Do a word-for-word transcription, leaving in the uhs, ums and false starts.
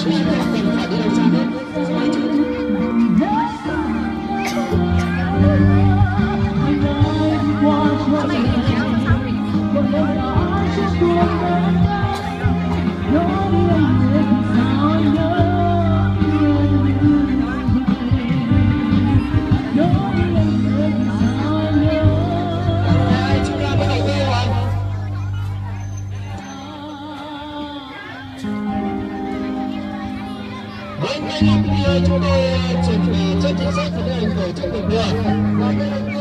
Hôm nay chúng tôi chuẩn bị chân chính sách của anh tổ chức được